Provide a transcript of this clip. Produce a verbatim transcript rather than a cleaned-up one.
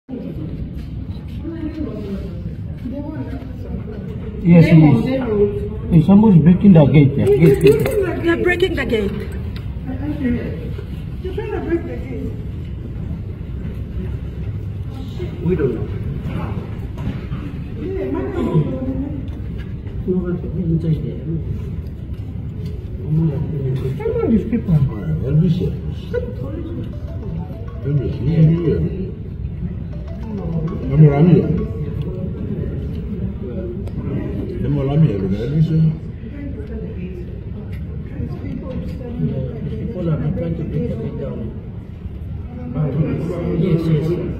Yes, he is. Hey, someone's breaking the gate there. Gate, gate. They're breaking the gate. You're trying to break the gate. We don't know. Yeah, man. No, but we didn't touch there. Come on, these people. Let me see. Let me see. I'm around here. I'm around here. Let me see. People are trying to break the gate down. Yes, yes.